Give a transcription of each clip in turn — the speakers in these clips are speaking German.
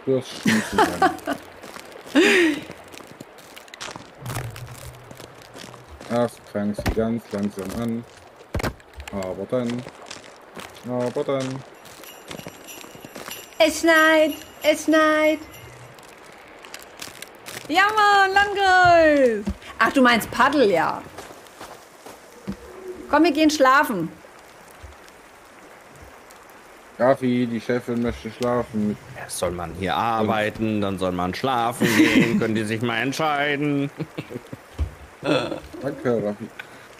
durchschießen kann. Erst fangen sie ganz langsam an, aber dann. Es schneit, es schneit. Ja, Mann, Landkreis. Ach, du meinst Paddel, ja. Komm, wir gehen schlafen. Raffi, die Chefin möchte schlafen. Ja, soll man hier arbeiten, dann soll man schlafen gehen, können die sich mal entscheiden. Danke, Raffi.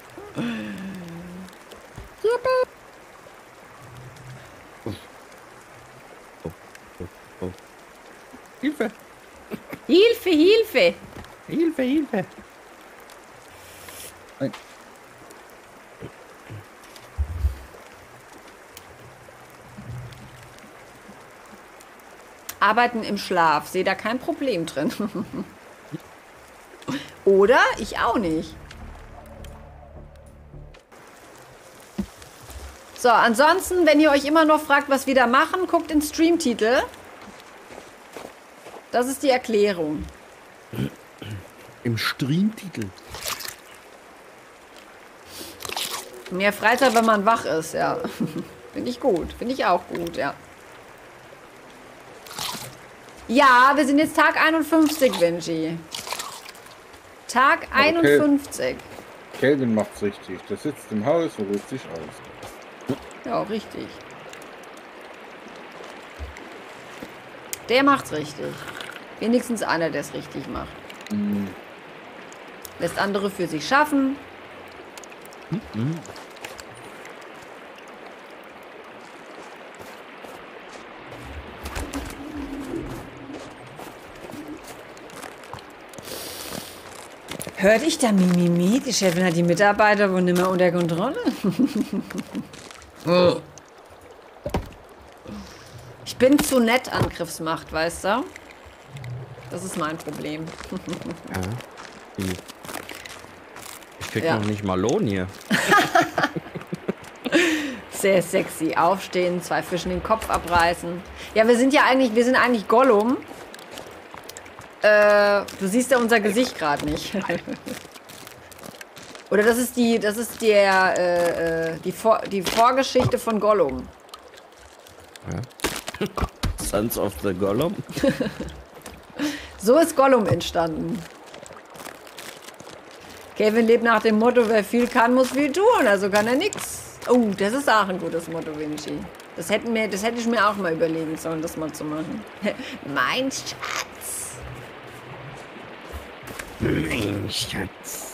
Hilfe! Hilfe, Hilfe. Hilfe, Hilfe! Nein. Arbeiten im Schlaf. Sehe da kein Problem drin. Oder? Ich auch nicht. So, ansonsten, wenn ihr euch immer noch fragt, was wir da machen, guckt in Streamtitel. Das ist die Erklärung. Im Streamtitel. Mehr Freizeit, wenn man wach ist, ja. Finde ich gut. Finde ich auch gut, ja. Ja, wir sind jetzt Tag 51, Vinci. Tag 51. Kelvin macht's richtig. Der sitzt im Haus und ruht sich aus. Ja, richtig. Der macht's richtig. Wenigstens einer, der es richtig macht. Mhm. Lässt andere für sich schaffen. Mhm. Hört ich da Mimimi? Die Chefin hat die Mitarbeiter wohl nicht mehr unter Kontrolle. Ich bin zu nett, Angriffsmacht, weißt du? Das ist mein Problem. Ja. Ich krieg noch nicht mal Lohn hier. Sehr sexy. Aufstehen, 2 Fischen den Kopf abreißen. Ja, wir sind eigentlich Gollum. Du siehst ja unser Gesicht gerade nicht. Oder das ist die Vorgeschichte von Gollum. Ja. Sons of the Gollum. So ist Gollum entstanden. Kevin lebt nach dem Motto, wer viel kann, muss viel tun, also kann er nix. Oh, das ist auch ein gutes Motto, Vinci. Das hätte ich mir auch mal überlegen sollen, das mal zu machen. Mein Schatz. Mein Schatz.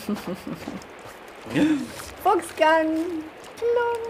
Fuchsgang. Plum.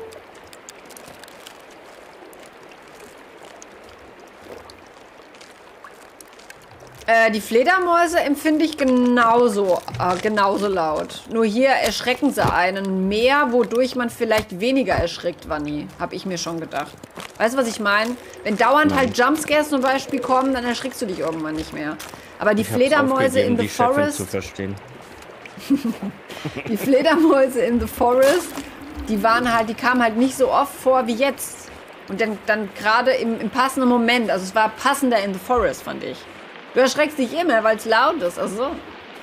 Die Fledermäuse empfinde ich genauso laut. Nur hier erschrecken sie einen mehr, wodurch man vielleicht weniger erschrickt, Vanni. Hab ich mir schon gedacht. Weißt du, was ich meine? Wenn dauernd halt Jumpscares zum Beispiel kommen, dann erschrickst du dich irgendwann nicht mehr. Aber die Fledermäuse in The Forest... zu verstehen. Die Fledermäuse in The Forest, die kamen halt nicht so oft vor wie jetzt. Und dann gerade im passenden Moment. Also es war passender in The Forest, fand ich. Du erschreckst dich immer, weil es laut ist. Ach so.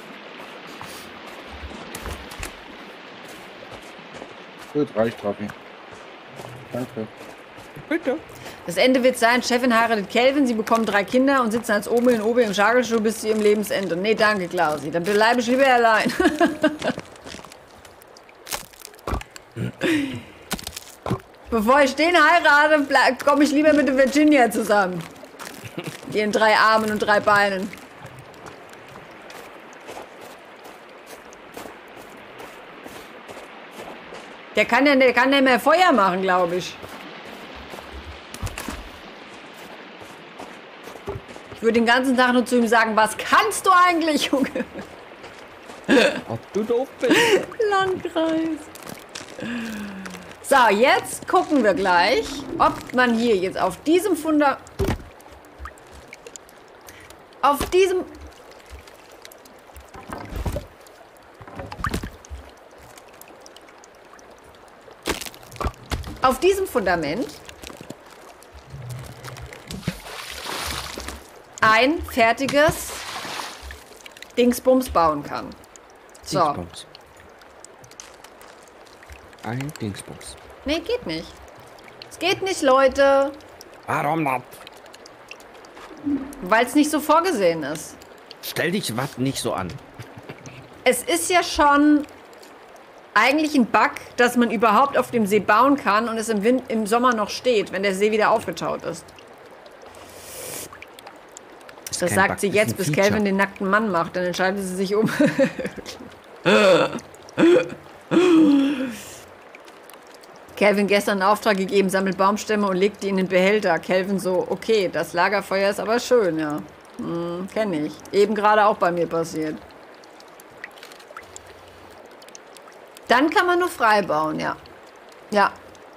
Gut, reicht, Raffi. Danke. Bitte. Das Ende wird sein, Chefin heiratet Kelvin, sie bekommen 3 Kinder und sitzen als Omi und Obi im Schagelstuhl bis zu ihrem Lebensende. Nee, danke, Klausi. Dann bleibe ich lieber allein. Bevor ich den heirate, komme ich lieber mit der Virginia zusammen. Ihren 3 Armen und 3 Beinen. Der kann ja mehr Feuer machen, glaube ich. Ich würde den ganzen Tag nur zu ihm sagen, was kannst du eigentlich, Junge? Ob du doof bist. Landkreis. So, jetzt gucken wir gleich, ob man hier jetzt auf diesem ein fertiges Dingsbums bauen kann. So. Dingsbums. Ein Dingsbums. Nee, geht nicht. Es geht nicht, Leute. Warum nicht? Weil es nicht so vorgesehen ist. Stell dich was nicht so an. Es ist ja schon eigentlich ein Bug, dass man überhaupt auf dem See bauen kann und es im Sommer noch steht, wenn der See wieder aufgetaut ist. Das sagt Bug, sie ist jetzt, ein bis Feature. Calvin den nackten Mann macht. Dann entscheidet sie sich um. Calvin gestern einen Auftrag gegeben, sammelt Baumstämme und legt die in den Behälter. Calvin so, okay, das Lagerfeuer ist aber schön, ja. Kenne ich. Eben gerade auch bei mir passiert. Dann kann man nur frei bauen, ja. Ja.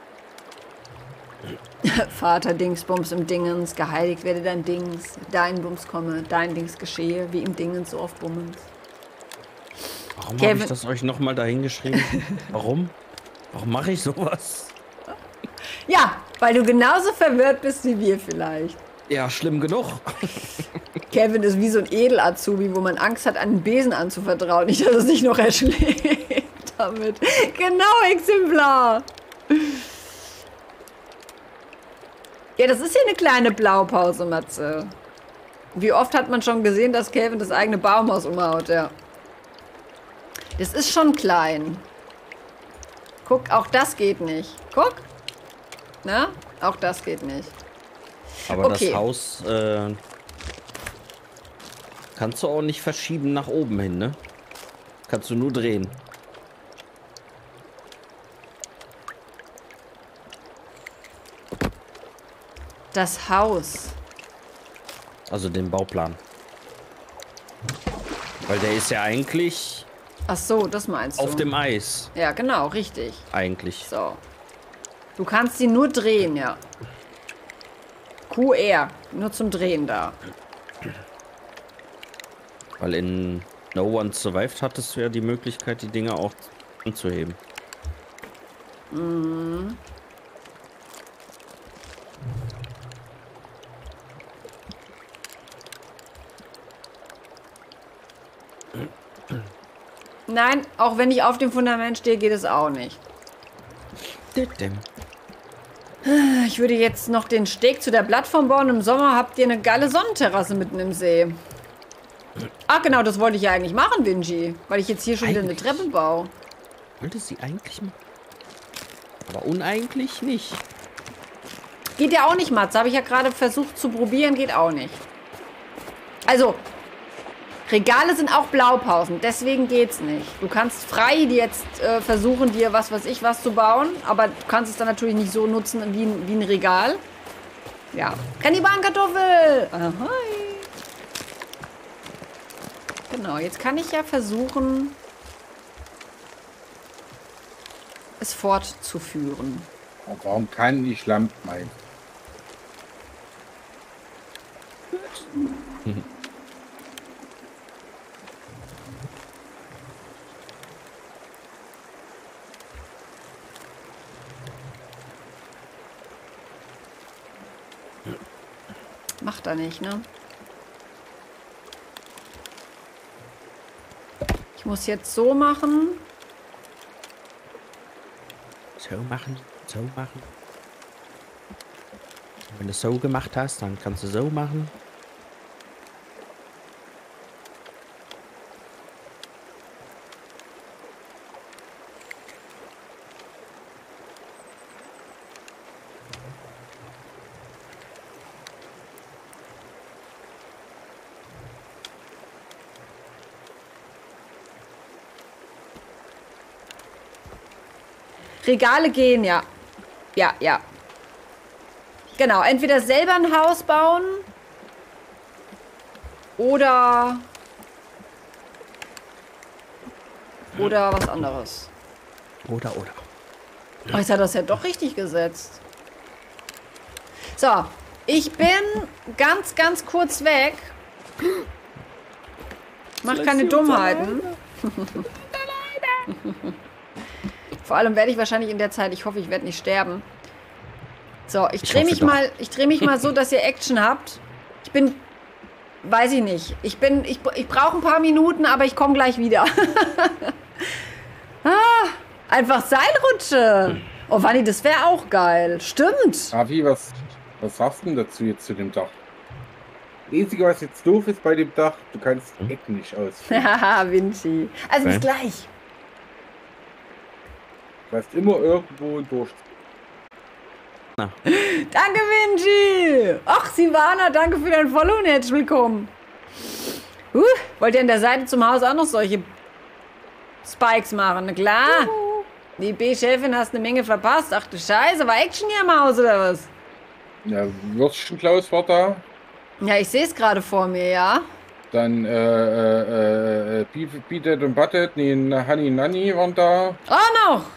Vater Dingsbums im Dingens, geheiligt werde dein Dings, dein Bums komme, dein Dings geschehe, wie im Dingens so oft Bummens. Warum habe ich das euch nochmal dahin geschrieben? Warum? Warum mache ich sowas? Ja, weil du genauso verwirrt bist wie wir vielleicht. Ja, schlimm genug. Kevin ist wie so ein Edel-Azubi, wo man Angst hat, einen Besen anzuvertrauen. Nicht, dass er sich noch erschlägt damit. Genau, Exemplar. Ja, das ist hier eine kleine Blaupause, Matze. Wie oft hat man schon gesehen, dass Kevin das eigene Baumhaus umhaut, ja. Das ist schon klein. Guck, auch das geht nicht. Guck. Na, auch das geht nicht. Aber Okay. das Haus kannst du auch nicht verschieben nach oben hin, ne? Kannst du nur drehen. Das Haus. Also den Bauplan. Weil der ist ja eigentlich Ach so, das meinst du. auf dem Eis. Ja, genau, richtig. Eigentlich. So. Du kannst sie nur drehen, ja. QR. Nur zum Drehen da. Weil in No One Survived hattest du ja die Möglichkeit, die Dinger auch anzuheben. Mhm. Nein, auch wenn ich auf dem Fundament stehe, geht es auch nicht. Ich würde jetzt noch den Steg zu der Plattform bauen. Im Sommer habt ihr eine geile Sonnenterrasse mitten im See. Ach genau, das wollte ich ja eigentlich machen, Vinci. Weil ich jetzt hier schon wieder eine Eigentlich. Treppe baue. Wollte sie eigentlich machen. Aber uneigentlich nicht. Geht ja auch nicht, Matze. Habe ich ja gerade versucht zu probieren. Geht auch nicht. Also, Regale sind auch Blaupausen. Deswegen geht's nicht. Du kannst frei jetzt versuchen, dir was weiß ich was zu bauen. Aber du kannst es dann natürlich nicht so nutzen wie ein Regal. Ja. Kannibalenkartoffel! Ahoi! Genau, jetzt kann ich ja versuchen, es fortzuführen. Und warum kann ich Lamp meinen? Macht er nicht, ne? Ich muss jetzt so machen. So machen, so machen. Wenn du es so gemacht hast, dann kannst du so machen. Regale gehen, ja. Ja, ja. Genau, entweder selber ein Haus bauen oder was anderes. Oder. Oh, jetzt hat er das ja doch richtig gesetzt. So, ich bin ganz, ganz kurz weg. Mach keine Dummheiten. Vor allem werde ich wahrscheinlich in der Zeit, ich hoffe, ich werde nicht sterben. So, ich drehe mich mal so, dass ihr Action habt. Ich bin weiß ich nicht. Ich brauche ein paar Minuten, aber ich komme gleich wieder. Einfach Seilrutsche. Oh, Wanni, das wäre auch geil. Stimmt. Avi, was sagst du denn dazu jetzt zu dem Dach? Das Einzige, was jetzt doof ist bei dem Dach, du kannst Ecken nicht ausführen. Haha, Vinci. Also bis gleich. Du hast immer irgendwo einen Durchzug. Danke, Vinci. Ach, Sivana, danke für dein Follow und herzlich willkommen. Wollt ihr an der Seite zum Haus auch noch solche Spikes machen? Na klar. Die B-Chefin hast eine Menge verpasst. Ach du Scheiße, war Action hier im Haus oder was? Ja, Würstchen Klaus war da. Ja, ich sehe es gerade vor mir, ja. Dann Beatet und Buttet, nee, Honey Nanny waren da. Oh, noch.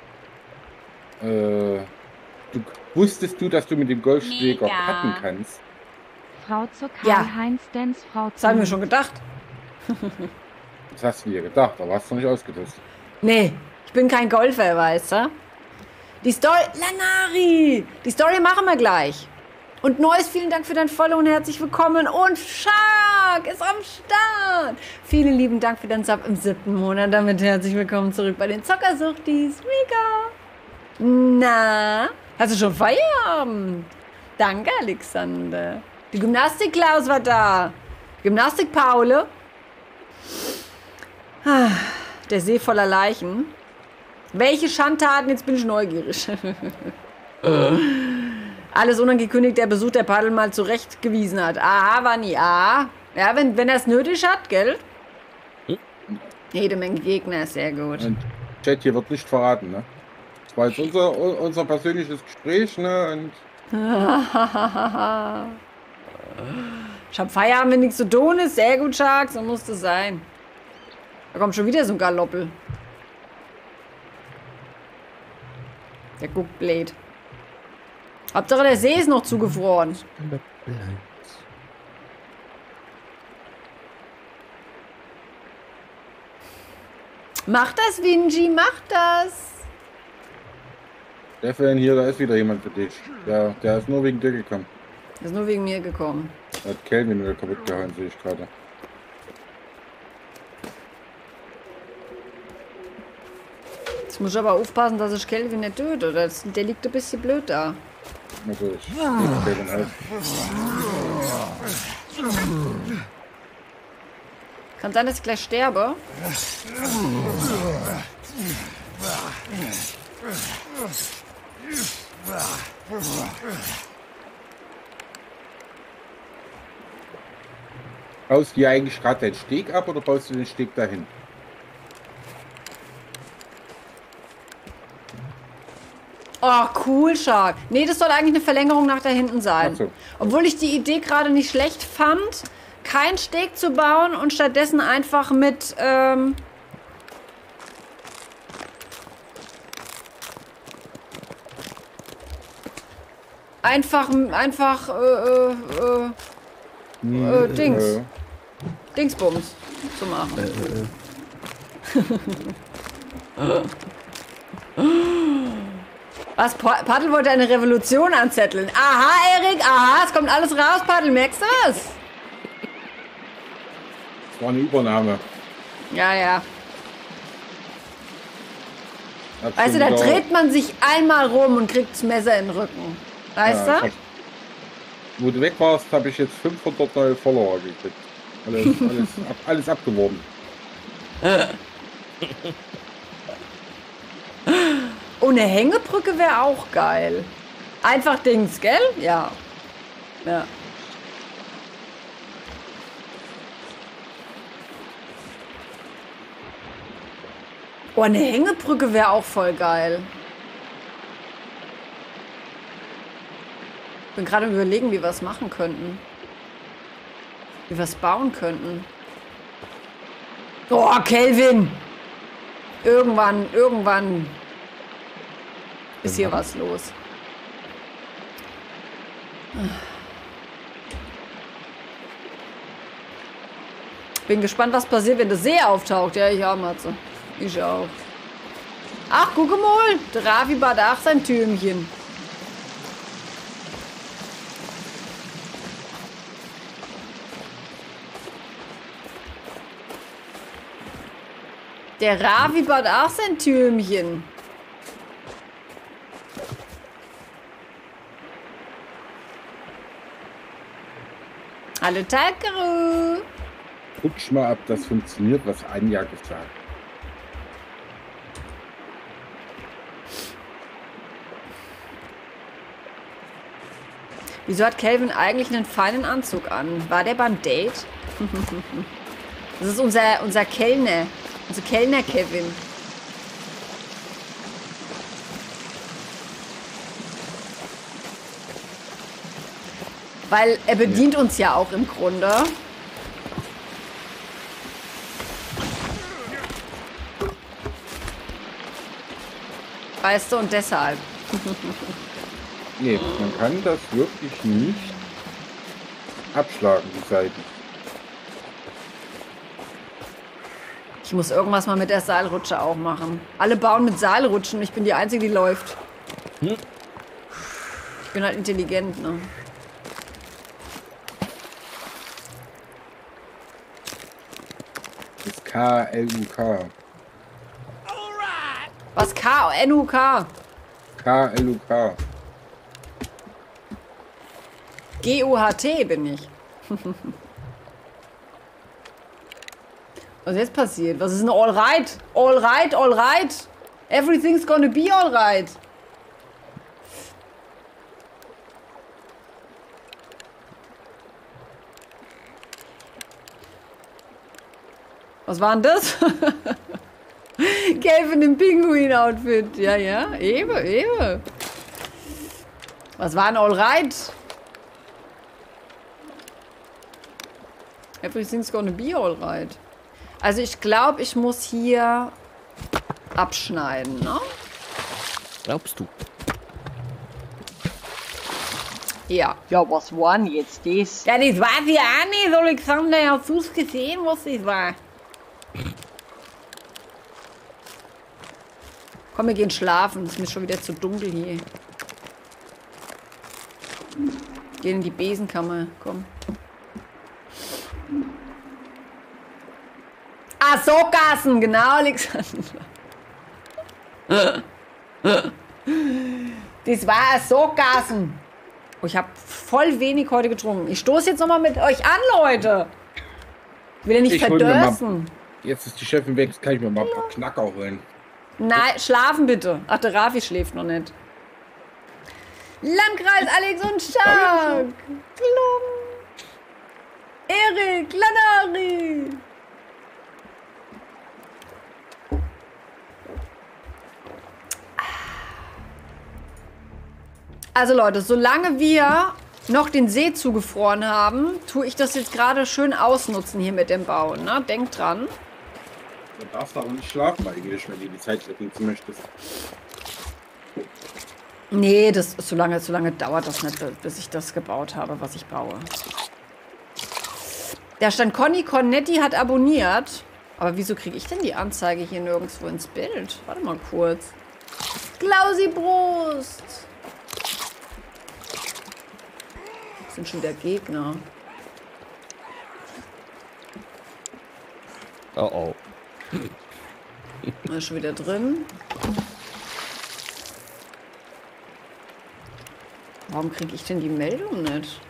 Wusstest du, dass du mit dem Golfschläger patten kannst? Frau zu Ja. Karl-Heinz Dens, Frau Das zu... haben wir schon gedacht. Das hast du dir gedacht, aber hast du nicht ausgetestet. Nee, ich bin kein Golfer, weißt du? Die Story... Lanari! Die Story machen wir gleich. Und Neues, vielen Dank für dein Follow und herzlich willkommen. Und Shark ist am Start. Vielen lieben Dank für deinen Sub im 7. Monat. Damit herzlich willkommen zurück bei den Zockersuchtis. Mega! Na, hast du schon Feierabend? Danke, Alexander. Die Gymnastik-Klaus war da. Gymnastik-Paule. Der See voller Leichen. Welche Schandtaten? Jetzt bin ich neugierig. Alles unangekündigt, der Besuch der Paddel mal zurechtgewiesen hat. Aha, Wanni, ja, wenn er es nötig hat, gell? Jede Menge Gegner, sehr gut. Und Chat hier wird nicht verraten, ne? Das war jetzt unser persönliches Gespräch, ne? Und Ich hab Feierabend, wenn nichts zu tun ist. Sehr gut, Shark, so muss das sein. Da kommt schon wieder so ein Galoppel. Der guckt blöd. Hauptsache der See ist noch zugefroren. Mach das, Vinci, mach das. der Fan hier, da ist wieder jemand für dich. Der ist nur wegen dir gekommen. Der ist nur wegen mir gekommen. Der hat Kelvin wieder kaputt gehauen, sehe ich gerade. Jetzt muss ich aber aufpassen, dass ich Kelvin nicht töte. Der liegt ein bisschen blöd da. Also ich nehme Kelvin auf. Kann sein, dass ich gleich sterbe. Baust du hier eigentlich gerade den Steg ab oder baust du den Steg dahin? Oh, cool, Shark. Nee, das soll eigentlich eine Verlängerung nach da hinten sein. Ach so. Obwohl ich die Idee gerade nicht schlecht fand, keinen Steg zu bauen und stattdessen einfach mit, Dings. Dingsbums zu machen. Was? Paddel wollte eine Revolution anzetteln. Aha, Erik, aha, es kommt alles raus, Paddel, merkst du das? Das war eine Übernahme. Ja, ja. Hat Weißt du, schon da wieder- dreht man sich einmal rum und kriegt das Messer in den Rücken. Weißt Ja, du? Wo du weg warst, habe ich jetzt 500 neue Follower gekriegt. Alles abgeworben. Oh, eine Hängebrücke wäre auch geil. Einfach Dings, gell? Ja. Ja. Oh, eine Hängebrücke wäre auch voll geil. Ich bin gerade am Überlegen, wie wir es machen könnten. Wie wir es bauen könnten. Oh, Kelvin! Irgendwann ist hier was los. Bin gespannt, was passiert, wenn der See auftaucht. Ja, ich auch, Matze. Ich auch. Ach, guck mal. Der Ravi bat auch sein Türmchen. Der Ravi baut auch sein Türmchen. Hallo Takaru. Guck mal, ob das funktioniert, was Anja gesagt hat. Wieso hat Kelvin eigentlich einen feinen Anzug an? War der beim Date? Das ist unser Kellner. Unser Kellner Kevin. Weil er bedient uns ja auch im Grunde. Weißt du, und deshalb. Nee, man kann das wirklich nicht abschlagen, die Seiten. Ich muss irgendwas mal mit der Seilrutsche auch machen. Alle bauen mit Seilrutschen. Ich bin die Einzige, die läuft. Ich bin halt intelligent, ne? Das K-L-U-K. Was? K-N-U-K? K-L-U-K. G-U-H-T bin ich. Was ist jetzt passiert? Was ist denn all right? All right, all right. Everything's gonna be all right. Was war denn das? Kelvin im Pinguin-Outfit. Ja, ja, eben. Was war denn all right? Everything's gonna be all right. Also ich glaube, ich muss hier abschneiden, ne? Glaubst du? Ja. Ja, was war denn jetzt das? Ja, das weiß ich auch nicht, Alexander. Hast du es gesehen, was das war? Komm, wir gehen schlafen. Es ist mir schon wieder zu dunkel hier. Gehen in die Besenkammer. Komm. Ah, Sockgassen, genau, Alexander. Das war ein Sockgassen. Oh, ich habe voll wenig heute getrunken. Ich stoße jetzt nochmal mit euch an, Leute. Ich will ja nicht verdörsten. Jetzt ist die Chefin weg, jetzt kann ich mir mal ein paar Knacker holen. Nein, schlafen bitte. Ach, der Rafi schläft noch nicht. Landkreis Alex und Stark. Klum. Erik, Lanari. Also Leute, solange wir noch den See zugefroren haben, tue ich das jetzt gerade schön ausnutzen hier mit dem Bauen. Ne? Denkt dran. Du darfst aber nicht schlafen, eigentlich, wenn du die Zeit nutzen möchtest. Nee, so lange dauert das nicht, bis ich das gebaut habe, was ich baue. Da stand Conny Cornetti hat abonniert. Aber wieso kriege ich denn die Anzeige hier nirgendwo ins Bild? Warte mal kurz. Klausi Brust. Das sind schon wieder Gegner. Oh oh. Ist schon wieder drin. Warum kriege ich denn die Meldung nicht?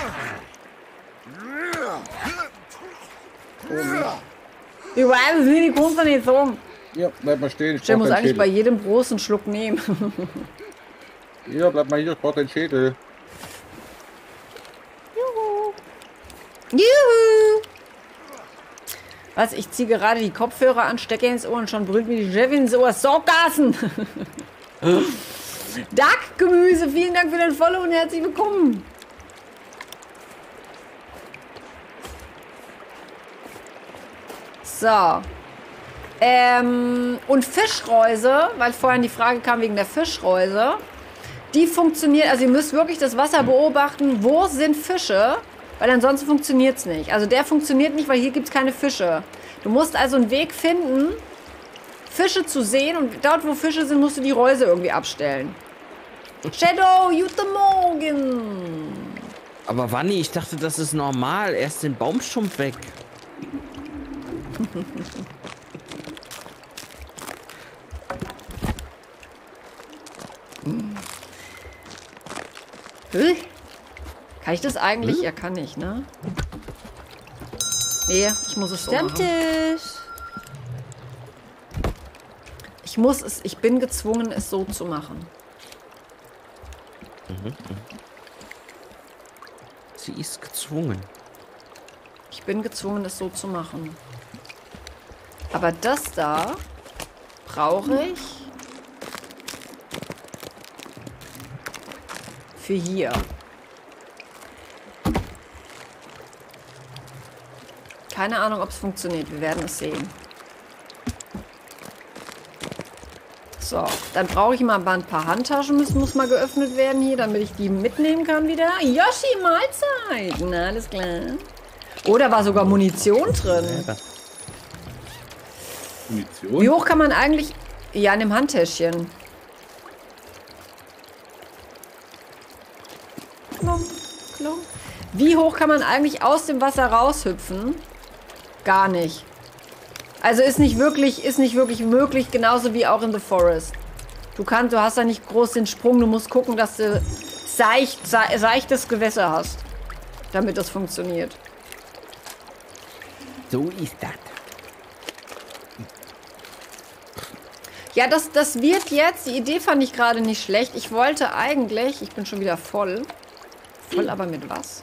Ich weiß es nicht, ich kann es doch nicht sagen. Ja, bleib mal stehen. Ich muss eigentlich bei jedem großen Schluck nehmen. Ja, bleib mal hier, ich brauch den Schädel. Juhu! Was? Ich ziehe gerade die Kopfhörer an, stecke ins Ohr und schon brüllt mir die Chefin ins Ohr. Sockgassen! Duck-Gemüse, vielen Dank für den Follow und herzlich willkommen. So. Und Fischreuse, weil vorhin die Frage kam wegen der Fischreuse. Die funktioniert, also ihr müsst wirklich das Wasser beobachten, wo sind Fische, weil ansonsten funktioniert es nicht. Also der funktioniert nicht, weil hier gibt es keine Fische. Du musst also einen Weg finden, Fische zu sehen und dort, wo Fische sind, musst du die Reuse irgendwie abstellen. Shadow, guten Morgen. Aber Wanni, ich dachte, das ist normal. Erst den Baumstumpf weg. Kann ich das eigentlich? Ja, kann ich, ne? Nee, ich muss es so machen. Ich bin gezwungen, es so zu machen. Sie ist gezwungen. Ich bin gezwungen, es so zu machen. Aber das da brauche ich für hier. Keine Ahnung, ob es funktioniert. Wir werden es sehen. So, dann brauche ich mal ein paar Handtaschen. Muss mal geöffnet werden hier, damit ich die mitnehmen kann wieder. Yoshi, Mahlzeit. Na, alles klar. Oh, da war sogar Munition drin. Munition? Wie hoch kann man eigentlich... Ja, in dem Handtäschchen. Klump, klump. Wie hoch kann man eigentlich aus dem Wasser raushüpfen? Gar nicht. Also ist nicht wirklich möglich, genauso wie auch in The Forest. Du hast da nicht groß den Sprung, du musst gucken, dass du seichtes Gewässer hast, damit das funktioniert. So ist das. Ja, das wird jetzt, die Idee fand ich gerade nicht schlecht. Ich wollte eigentlich, ich bin schon wieder voll. Voll aber mit was?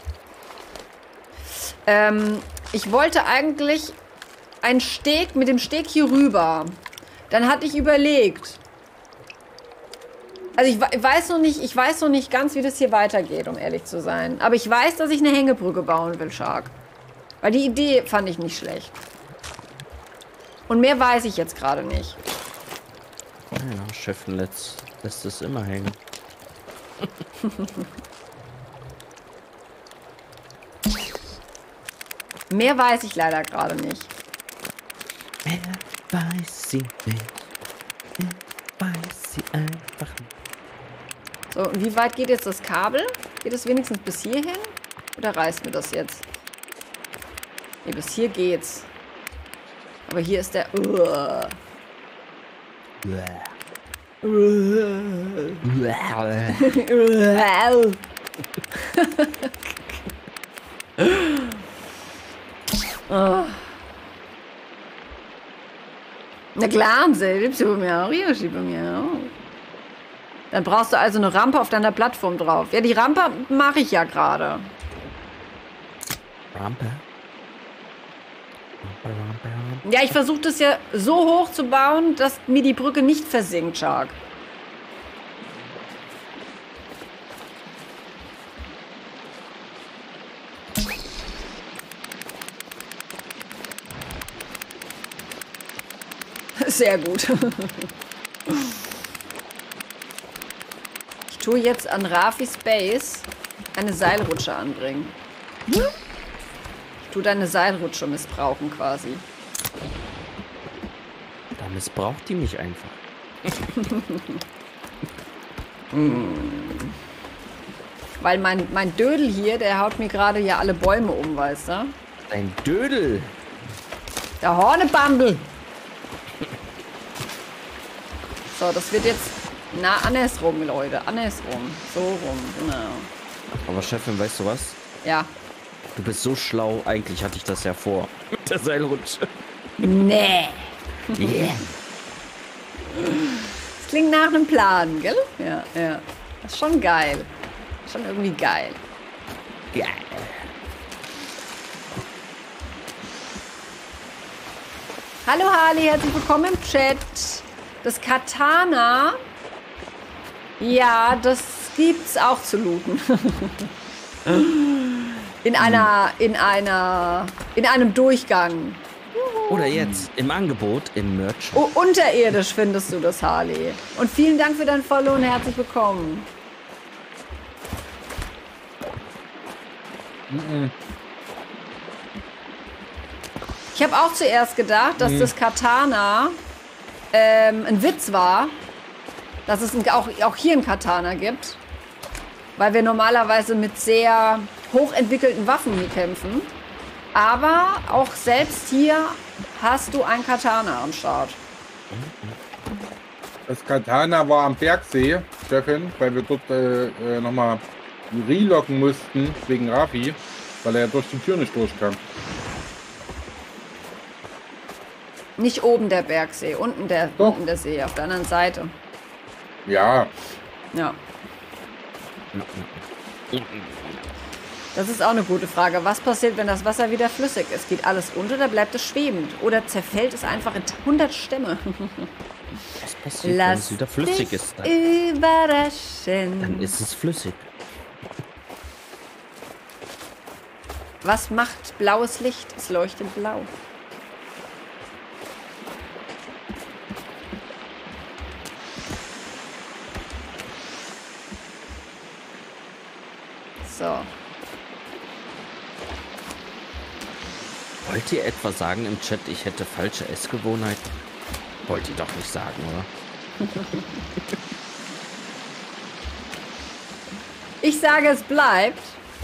Ich wollte eigentlich einen Steg, mit dem Steg hier rüber. Dann hatte ich überlegt. Also ich weiß noch nicht ganz, wie das hier weitergeht, um ehrlich zu sein. Aber ich weiß, dass ich eine Hängebrücke bauen will, Shark. Weil die Idee fand ich nicht schlecht. Und mehr weiß ich jetzt gerade nicht. Ja, Chefin lässt es immer hängen. Mehr weiß ich leider gerade nicht. Mehr weiß sie nicht. Mehr weiß sie einfach nicht. So, und wie weit geht jetzt das Kabel? Geht es wenigstens bis hierhin? Oder reißt mir das jetzt? Nee, bis hier geht's. Aber hier ist der... Na klar, selbst bei mir auch, Yoshi, bei mir auch. Dann brauchst du also eine Rampe auf deiner Plattform drauf. Ja, die Rampe mache ich ja gerade. Rampe? Ja, ich versuche das ja so hoch zu bauen, dass mir die Brücke nicht versinkt, Shark. Sehr gut. Ich tue jetzt an Rafis Base eine Seilrutsche anbringen. Ich tue deine Seilrutsche missbrauchen quasi. Da missbraucht die mich einfach. Weil mein Dödel hier, der haut mir gerade ja alle Bäume um, weißt du? Ein Dödel. Der Hornebambel. So, das wird jetzt... Na, andersrum, Leute. Andersrum. So rum, genau. Aber Chefin, weißt du was? Ja. Du bist so schlau. Eigentlich hatte ich das ja vor. Mit der Seilrutsche. Nee. Yeah. Das klingt nach einem Plan, gell? Ja, ja. Das ist schon geil. Schon irgendwie geil. Geil. Hallo Harley, herzlich willkommen im Chat. Das Katana, ja, das gibt's auch zu looten. in einem Durchgang. Oder jetzt im Angebot im Merch. Oh, unterirdisch findest du das, Harley. Und vielen Dank für dein Follow und herzlich willkommen. Ich habe auch zuerst gedacht, dass das Katana ein Witz war, dass es auch hier ein Katana gibt, weil wir normalerweise mit sehr hochentwickelten Waffen hier kämpfen. Aber auch selbst hier hast du ein Katana am Start. Das Katana war am Bergsee, Chefin, weil wir dort nochmal relocken mussten wegen Rafi, weil er ja durch die Tür nicht durchkam. Nicht oben der Bergsee, unten der See, auf der anderen Seite. Ja. Ja. Das ist auch eine gute Frage. Was passiert, wenn das Wasser wieder flüssig ist? Geht alles unter oder bleibt es schwebend? Oder zerfällt es einfach in 100 Stämme? Was passiert, wenn es wieder flüssig ist? Überraschen. Dann ist es flüssig. Was macht blaues Licht? Es leuchtet blau. So. Wollt ihr etwa sagen im Chat, ich hätte falsche Essgewohnheiten? Wollt ihr doch nicht sagen, oder? Ich sage, es bleibt.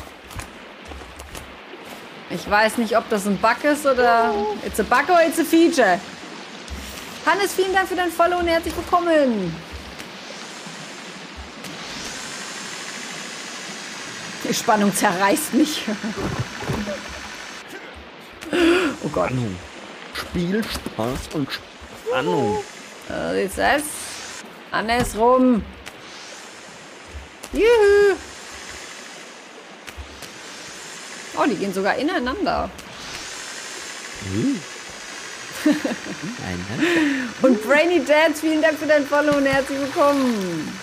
Ich weiß nicht, ob das ein Bug ist oder... It's a bug or it's a feature. Hannes, vielen Dank für dein Follow und herzlich willkommen. Die Spannung zerreißt mich. Oh Gott. Spannung. Spiel, Spaß und Spannung. Ist das? Andersrum. Juhu. Oh, die gehen sogar ineinander. Und Brainy Dance, vielen Dank für dein Follow und herzlich willkommen.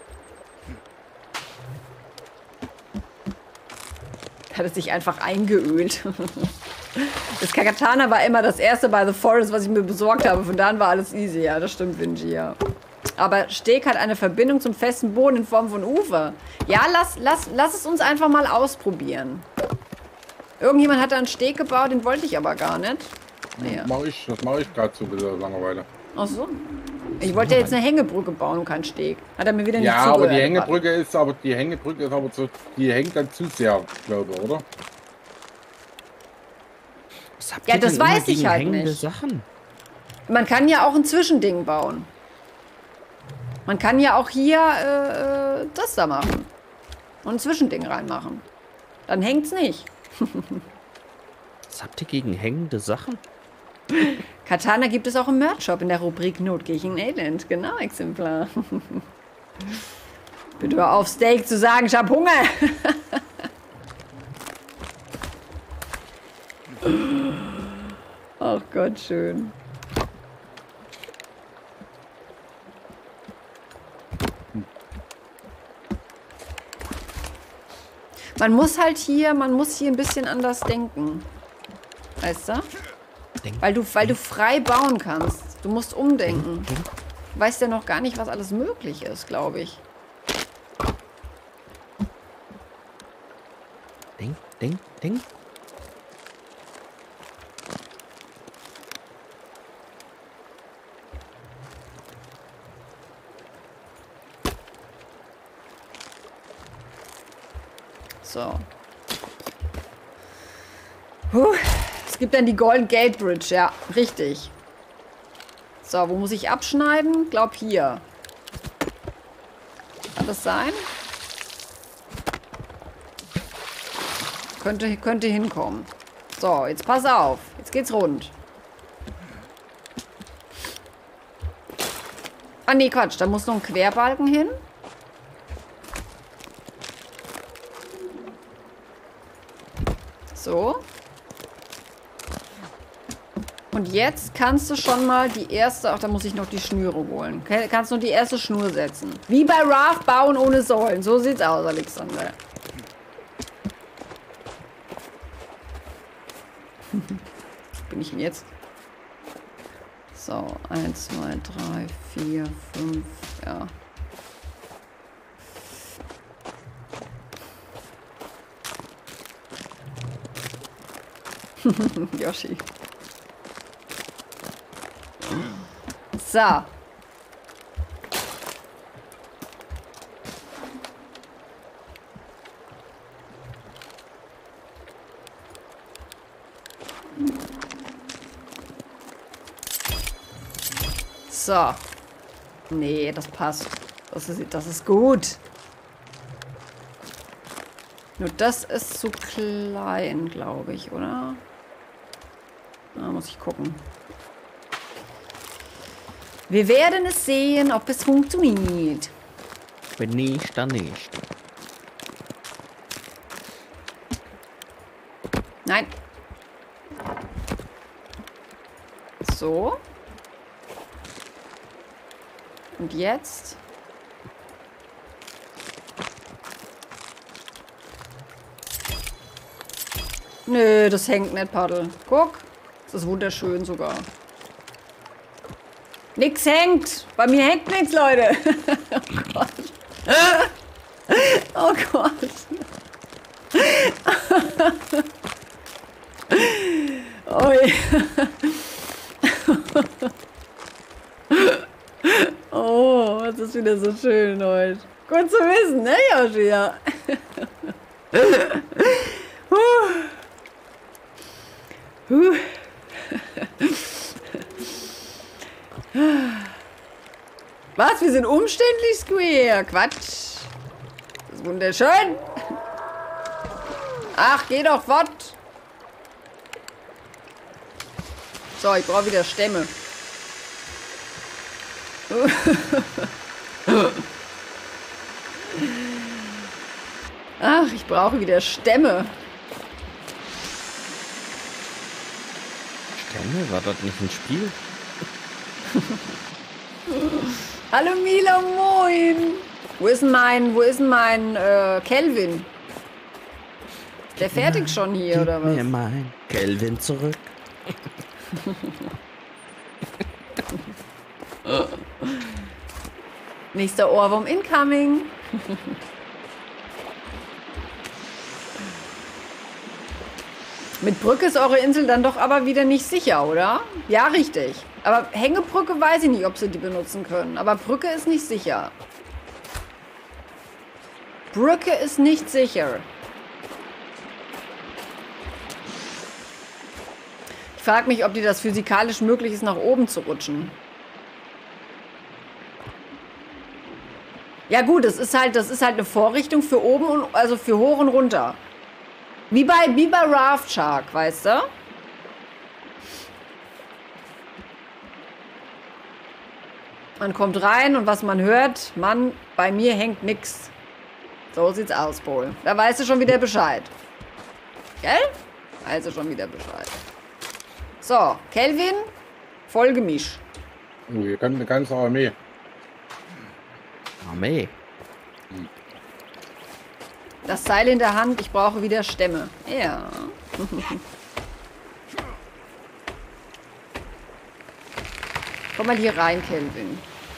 Hat es sich einfach eingeölt. Das Katana war immer das erste bei The Forest, was ich mir besorgt habe. Von da an war alles easy. Ja, das stimmt, Vinci, ja. Aber Steg hat eine Verbindung zum festen Boden in Form von Ufer. Ja, lass es uns einfach mal ausprobieren. Irgendjemand hat da einen Steg gebaut, den wollte ich aber gar nicht. Ja. Das mache ich gerade so mit der Langeweile. Ach so. Ich wollte ja jetzt eine Hängebrücke bauen und keinen Steg. Hat er mir wieder nicht zugehört. Ja, aber die Hängebrücke ist aber so, die hängt dann zu sehr, glaube ich, oder? Ja, das weiß ich halt nicht. Sachen? Man kann ja auch ein Zwischending bauen. Man kann ja auch hier das da machen. Und ein Zwischending reinmachen. Dann hängt's nicht. Was habt ihr gegen hängende Sachen? Katana gibt es auch im Merch-Shop in der Rubrik Notgegen Elend. Genau, Exemplar. Bitte hör auf, Steak zu sagen, ich hab Hunger. Ach Gott, schön. Man muss hier ein bisschen anders denken. Weißt du? Weil du frei bauen kannst. Du musst umdenken. Du weißt ja noch gar nicht, was alles möglich ist, glaube ich. Denk. So. Es gibt dann die Golden Gate Bridge, ja, richtig. So, wo muss ich abschneiden? Glaub hier. Kann das sein? Könnte hinkommen. So, jetzt pass auf. Jetzt geht's rund. Ah, nee, Quatsch. Da muss noch ein Querbalken hin. So. Und jetzt kannst du schon mal die erste... Ach, da muss ich noch die Schnüre holen. Kannst du die erste Schnur setzen. Wie bei Raft bauen ohne Säulen. So sieht's aus, Alexander. Bin ich denn jetzt? So, 1, 2, 3, 4, 5, ja. Yoshi. So. So. Nee, das passt. Das ist gut. Nur das ist zu klein, glaube ich, oder? Da muss ich gucken. Wir werden es sehen, ob es funktioniert. Wenn nicht, dann nicht. Nein. So. Und jetzt? Nö, das hängt nicht, Paddel. Guck. Das ist wunderschön sogar. Nix hängt. Bei mir hängt nichts, Leute. Oh Gott. Oh Gott. Oi. Oh, das ist wieder so schön heute. Gut zu wissen, ne, Joshi? Ja. Was? Wir sind umständlich, Square. Quatsch. Das ist wunderschön. Ach, geh doch fort. So, ich brauche wieder Stämme. Ach, ich brauche wieder Stämme. Stämme? War das nicht ein Spiel? Hallo Milo, moin. Wo ist denn mein Kelvin? Ist der fertig schon hier, oder was? Mir mein Kelvin zurück. Nächster Ohrwurm incoming. Mit Brücke ist eure Insel dann doch aber wieder nicht sicher, oder? Ja, richtig. Aber Hängebrücke weiß ich nicht, ob sie die benutzen können. Aber Brücke ist nicht sicher. Brücke ist nicht sicher. Ich frage mich, ob die das physikalisch möglich ist, nach oben zu rutschen. Ja gut, das ist halt eine Vorrichtung für oben und also für hoch und runter. Wie bei Raft Shark, weißt du? Man kommt rein und was man hört, Mann, bei mir hängt nix. So sieht's aus, Paul. Da weißt du schon wieder Bescheid. Gell? Also schon wieder Bescheid. So, Kelvin, Vollgemisch. Oh, hier kommt eine ganze Armee. Armee. Das Seil in der Hand, ich brauche wieder Stämme. Ja. Komm mal hier rein, Kelvin.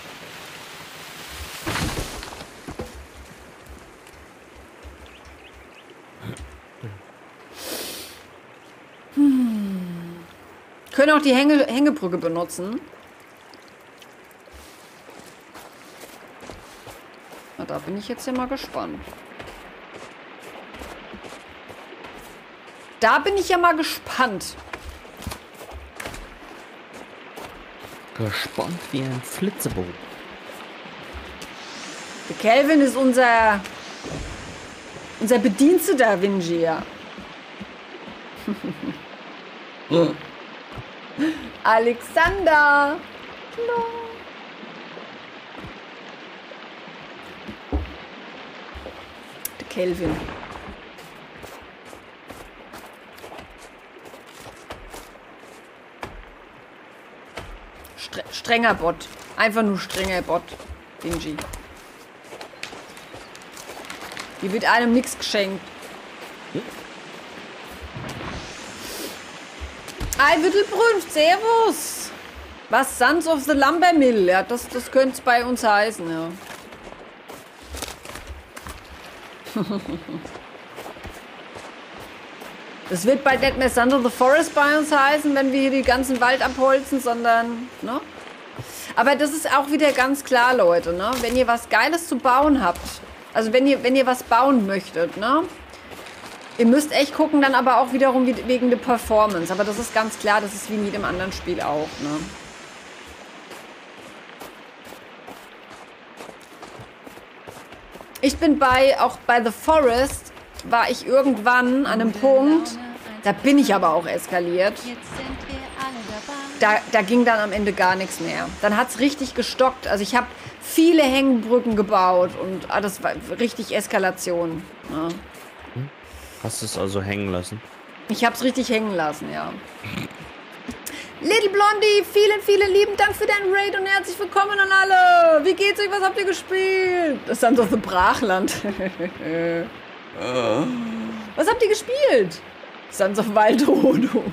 Können auch die Hängebrücke benutzen. Na, da bin ich jetzt ja mal gespannt. Da bin ich ja mal gespannt. Gespannt wie ein Flitzebogen. Der Kelvin ist unser Bediensteter, Vingia. Alexander. Hallo. Der Kelvin. Strenger Bot. Einfach nur strenger Bot. Dingy. Hier wird einem nichts geschenkt. Ei, Wittelbrunft, servus. Was? Sons of the Lumbermill. Ja, das könnte es bei uns heißen, ja. Das wird bald nicht mehr Sons of the Forest bei uns heißen, wenn wir hier den ganzen Wald abholzen, sondern, ne? Aber das ist auch wieder ganz klar, Leute, ne? Wenn ihr was Geiles zu bauen habt, also wenn ihr was bauen möchtet, ne? Ihr müsst echt gucken, dann aber auch wiederum wegen der Performance. Aber das ist ganz klar, das ist wie in jedem anderen Spiel auch, ne? Ich bin auch bei The Forest, war ich irgendwann an einem Punkt, da bin ich aber auch eskaliert. Da ging dann am Ende gar nichts mehr. Dann hat es richtig gestockt. Also ich habe viele Hängebrücken gebaut und das war richtig Eskalation. Ja. Hast du es also hängen lassen? Ich habe es richtig hängen lassen, ja. Little Blondie, vielen, vielen lieben Dank für deinen Raid und herzlich willkommen an alle. Wie geht's euch? Was habt ihr gespielt? Das ist dann so ein Brachland. Was habt ihr gespielt? Sons of Waldrodung.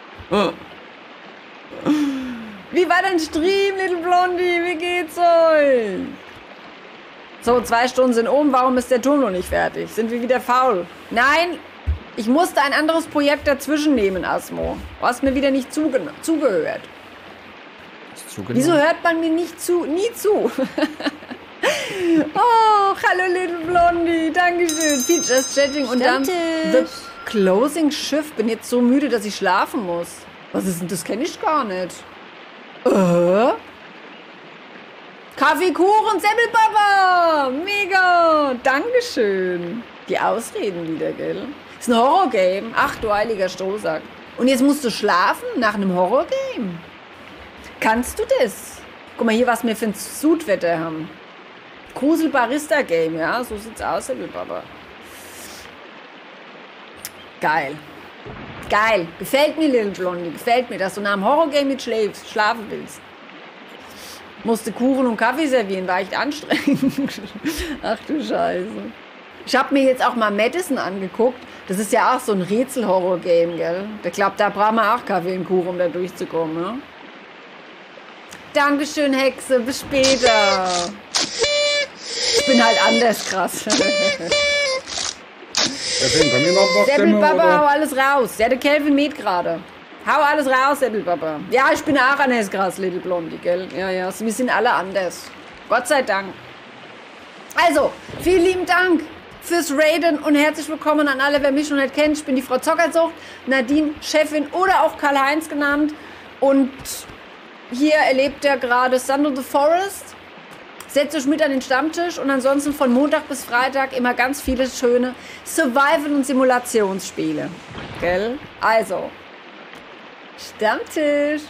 Wie war dein Stream, Little Blondie? Wie geht's euch? So, 2 Stunden sind um. Warum ist der Turm noch nicht fertig? Sind wir wieder faul? Nein, ich musste ein anderes Projekt dazwischen nehmen, Asmo. Du hast mir wieder nicht zugehört. Wieso hört man mir nicht zu? Nie zu. Oh, hallo Little Blondie. Dankeschön. Features Chatting und dann The Closing Shift. Bin jetzt so müde, dass ich schlafen muss. Was ist denn das? Kenne ich gar nicht. Kaffee, Kuchen, Semmelpapa. Mega. Dankeschön. Die Ausreden wieder, gell? Ist ein Horrorgame. Ach du heiliger Strohsack. Und jetzt musst du schlafen nach einem Horrorgame. Kannst du das? Guck mal hier, was wir für ein Sudwetter haben. Grusel-Barista-Game, ja? So sieht's aus, Semmelpapa. Geil. Geil. Gefällt mir, Little Blondie. Gefällt mir, dass du nach einem Horrorgame mit schlafen willst. Musste Kuchen und Kaffee servieren, war echt anstrengend. Ach du Scheiße. Ich habe mir jetzt auch mal Madison angeguckt. Das ist ja auch so ein Rätsel-Horror-Game, gell? Ich glaube, da brauchen wir auch Kaffee und Kuchen, um da durchzukommen, ne? Dankeschön, Hexe. Bis später. Ich bin halt anders krass. Semmelpapa, hau alles raus. Ja, der Kelvin mäht gerade. Hau alles raus, Semmelpapa. Ja, ich bin auch anders krass, Little Blondie, gell? Ja, ja, wir sind alle anders. Gott sei Dank. Also, vielen lieben Dank fürs Raiden und herzlich willkommen an alle, wer mich noch nicht kennt. Ich bin die Frau Zockersucht, Nadine, Chefin oder auch Karl-Heinz genannt. Und hier erlebt er gerade Sons of the Forest. Setzt euch mit an den Stammtisch und ansonsten von Montag bis Freitag immer ganz viele schöne Survival- und Simulationsspiele. Gell? Also, Stammtisch.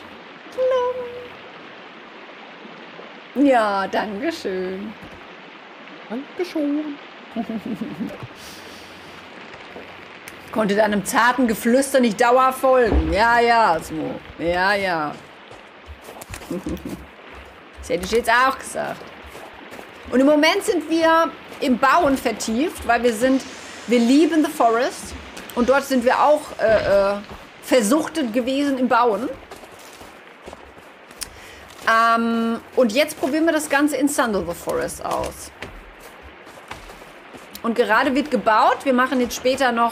Ja, dankeschön. Dankeschön. Konnte deinem zarten Geflüster nicht dauerhaft folgen. Ja, ja, Smo. Ja, ja. Das hätte ich jetzt auch gesagt. Und im Moment sind wir im Bauen vertieft, weil wir lieben The Forest. Und dort sind wir auch versuchtet gewesen im Bauen. Und jetzt probieren wir das Ganze in Sons of the Forest aus. Und gerade wird gebaut. Wir machen jetzt später noch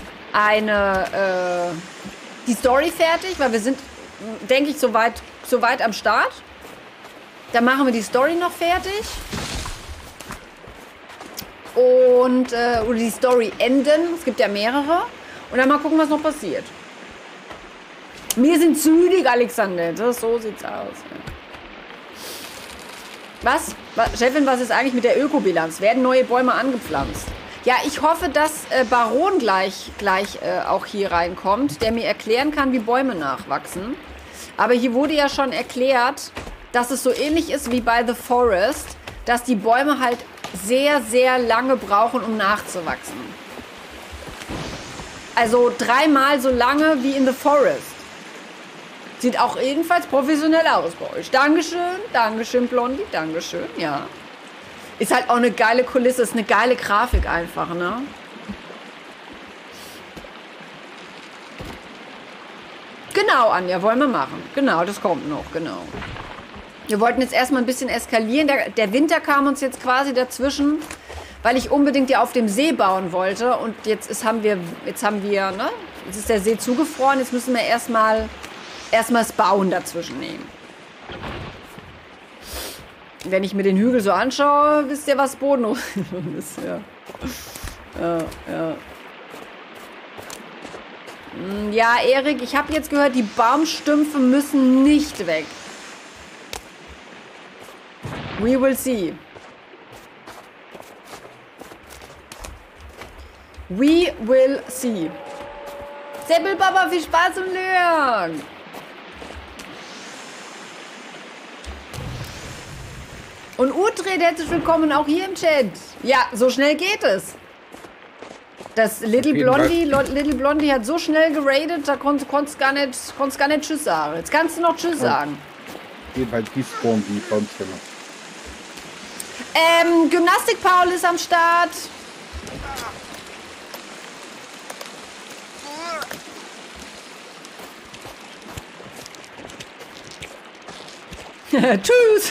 die Story fertig, weil wir sind, denke ich, soweit am Start. Dann machen wir die Story noch fertig. Und oder die Story enden. Es gibt ja mehrere. Und dann mal gucken, was noch passiert. Wir sind zügig, Alexander. So sieht's aus. Was? Chefin, was ist eigentlich mit der Ökobilanz? Werden neue Bäume angepflanzt? Ja, ich hoffe, dass Baron gleich auch hier reinkommt, der mir erklären kann, wie Bäume nachwachsen. Aber hier wurde ja schon erklärt, dass es so ähnlich ist wie bei The Forest, dass die Bäume halt sehr, sehr lange brauchen, um nachzuwachsen. Also 3-mal so lange wie in The Forest. Sieht auch ebenfalls professionell aus bei euch. Dankeschön, Blondie, Dankeschön, ja. Ist halt auch eine geile Kulisse, ist eine geile Grafik einfach, ne? Genau, Anja, wollen wir machen. Genau, das kommt noch, genau. Wir wollten jetzt erstmal ein bisschen eskalieren. Der Winter kam uns jetzt quasi dazwischen, weil ich unbedingt ja auf dem See bauen wollte. Und jetzt ist der See zugefroren. Jetzt müssen wir erstmal das Bauen dazwischen nehmen. Wenn ich mir den Hügel so anschaue, wisst ihr, was bodenlos ist. Ja. Ja, Erik, ich habe jetzt gehört, die Baumstümpfe müssen nicht weg. We will see. We will see. Seppelbaba, viel Spaß im Lernen. Und Utred, herzlich willkommen auch hier im Chat. Ja, so schnell geht es. Das Little Blondie hat so schnell geradet, da konntest gar nicht Tschüss sagen. Jetzt kannst du noch Tschüss sagen. Jedenfalls die Spawn, die Baumstämme. Gymnastik Paul ist am Start. Tschüss.